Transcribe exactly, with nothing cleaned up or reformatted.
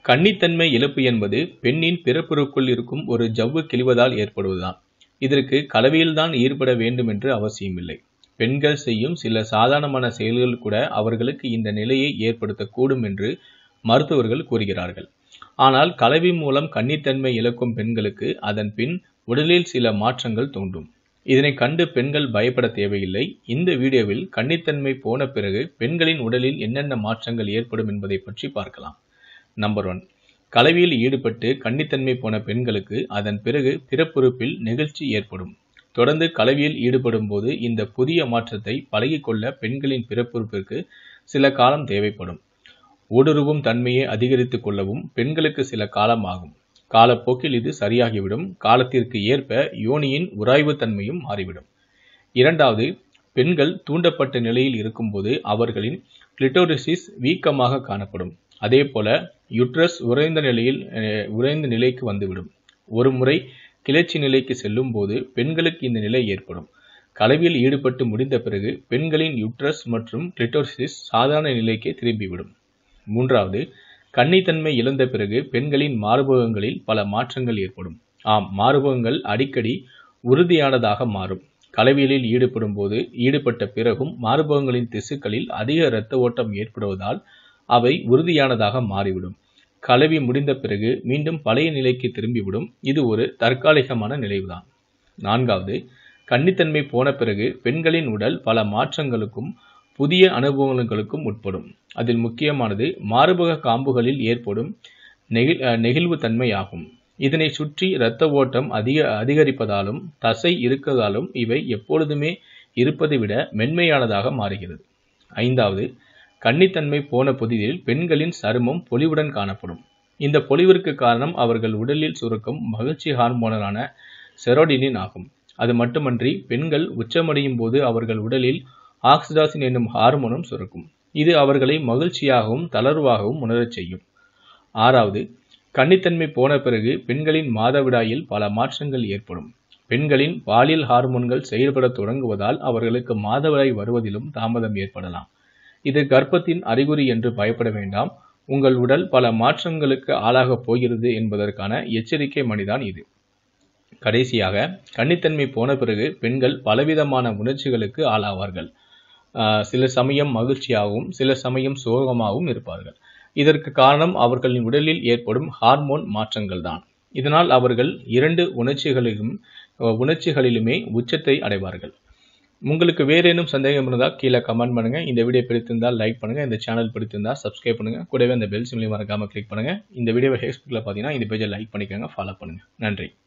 கன்னித்தன்மை இழப்பு என்பது பெண்ணின் பிறப்புறுக்குள் இருக்கும் ஒரு ஜவ்வு கிழிவதால் ஏற்படுவதுதான். இதற்கு கலவையில்தான் ஈடுபட வேண்டும் என்று அவசியமில்லை. பெண்கள் செய்யும் சில சாதாரணமான செயல்கள் கூட அவர்களுக்கு இந்த நிலையை ஏற்படுத்தக்கூடும் என்று மருத்துவர்கள் கூறுகிறார்கள். ஆனால் கலவை மூலம் கன்னித்தன்மை இழக்கும் பெண்களுக்கு அதன் பின் உடலில் சில மாற்றங்கள் தோன்றும். இதனை கண்டு பெண்கள் பயப்பட தேவையில்லை. இந்த வீடியோவில் கன்னித்தன்மை போன பிறகு பெண்களின் உடலில் என்னென்ன மாற்றங்கள் ஏற்படும் என்பதை பற்றி பார்க்கலாம். நம்பர் ஒன், கலவியில் ஈடுபட்டு கன்னித்தன்மை போன பெண்களுக்கு அதன் பிறகு பிறப்புறுப்பில் நெகிழ்ச்சி ஏற்படும். தொடர்ந்து கலவியில் ஈடுபடும் போது இந்த புதிய மாற்றத்தை பழகிக்கொள்ள பெண்களின் பிறப்புறுப்பிற்கு சில காலம் தேவைப்படும். ஊடுருவும் தன்மையை அதிகரித்துக் கொள்ளவும் பெண்களுக்கு சில காலம் ஆகும். காலப்போக்கில் இது சரியாகிவிடும். காலத்திற்கு ஏற்ப யோனியின் உராய்வு தன்மையும் மாறிவிடும். இரண்டாவது, பெண்கள் தூண்டப்பட்ட நிலையில் இருக்கும்போது அவர்களின் கிளிட்டோரிசிஸ் வீக்கமாக காணப்படும். அதே போல யுட்ரஸ் உறைந்த நிலையில் உறைந்த நிலைக்கு வந்துவிடும். ஒரு முறை கிளர்ச்சி நிலைக்கு செல்லும் போது பெண்களுக்கு இந்த நிலை ஏற்படும். கலவியில் ஈடுபட்டு முடிந்த பிறகு பெண்களின் யுட்ரஸ் மற்றும் கிளிட்டோரிசிஸ் சாதாரண நிலைக்கு திரும்பிவிடும். மூன்றாவது, கன்னித்தன்மை இழந்த பிறகு பெண்களின் மார்பகங்களில் பல மாற்றங்கள் ஏற்படும். ஆம், மார்பகங்கள் அடிக்கடி உறுதியானதாக மாறும். கலவியலில் ஈடுபடும் போது ஈடுபட்ட பிறகும் மார்பகங்களின் திசுக்களில் அதிக இரத்த ஓட்டம் ஏற்படுவதால் அவை உறுதியானதாக மாறிவிடும். கலவி முடிந்த பிறகு மீண்டும் பழைய நிலைக்கு திரும்பிவிடும். இது ஒரு தற்காலிகமான நிலைவுதான். நான்காவது, கன்னித்தன்மை போன பிறகு பெண்களின் உடல் பல மாற்றங்களுக்கும் புதிய அனுபவங்களுக்கும் உட்படும். அதில் முக்கியமானது மார்பக காம்புகளில் ஏற்படும் நெகிழ் நெகிழ்வு தன்மை ஆகும். இதனை சுற்றி இரத்த ஓட்டம் அதிக அதிகரிப்பதாலும் தசை இருக்கதாலும் இவை எப்பொழுதுமே இருப்பதை விட மென்மையானதாக மாறுகிறது. ஐந்தாவது, கன்னித்தன்மை போன புதிதில் பெண்களின் சருமம் பொலிவுடன் காணப்படும். இந்த பொலிவிற்கு காரணம் அவர்கள் உடலில் சுரக்கும் மகிழ்ச்சி ஹார்மோனான செரோடினின் ஆகும். அது மட்டுமன்றி பெண்கள் உச்சமடையும் போது அவர்கள் உடலில் ஆக்சிடாசின் என்னும் ஹார்மோனும் சுரக்கும். இது அவர்களை மகிழ்ச்சியாகவும் தளர்வாகவும் உணரச் செய்யும். ஆறாவது, கன்னித்தன்மை போன பிறகு பெண்களின் மாதவிடாயில் பல மாற்றங்கள் ஏற்படும். பெண்களின் பாலியல் ஹார்மோன்கள் செயல்பட தொடங்குவதால் அவர்களுக்கு மாதவிடாய் வருவதிலும் தாமதம் ஏற்படலாம். இது கர்ப்பத்தின் அறிகுறி என்று பயப்பட வேண்டாம். உங்கள் உடல் பல மாற்றங்களுக்கு ஆளாகப் போகிறது என்பதற்கான எச்சரிக்கை மணிதான் இது. கடைசியாக, கன்னித்தன்மை போன பிறகு பெண்கள் பலவிதமான உணர்ச்சிகளுக்கு ஆளாவார்கள். சில சமயம் மகிழ்ச்சியாகவும் சில சமயம் சோகமாகவும் இருப்பார்கள். இதற்கு காரணம் அவர்களின் உடலில் ஏற்படும் ஹார்மோன் மாற்றங்கள் தான். இதனால் அவர்கள் இரண்டு உணர்ச்சிகளிலும் உணர்ச்சிகளிலுமே உச்சத்தை அடைவார்கள். உங்களுக்கு வேறேனும் சந்தேகம் இருந்தால் கீழே கமெண்ட் பண்ணுங்க. இந்த வீடியோ பிடித்திருந்தால் லைக் பண்ணுங்க. இந்த சேனல் பிடித்திருந்தால் சப்ஸ்கிரைப் பண்ணுங்க. கூடவே அந்த பெல் சிம்லையும் மறக்காம கிளிக் பண்ணுங்க. இந்த வீடியோவை ஃபேஸ்புக்கில் பார்த்தீங்கன்னா இந்த பேஜை லைக் பண்ணிக்கோங்க, ஃபாலோ பண்ணுங்க. நன்றி.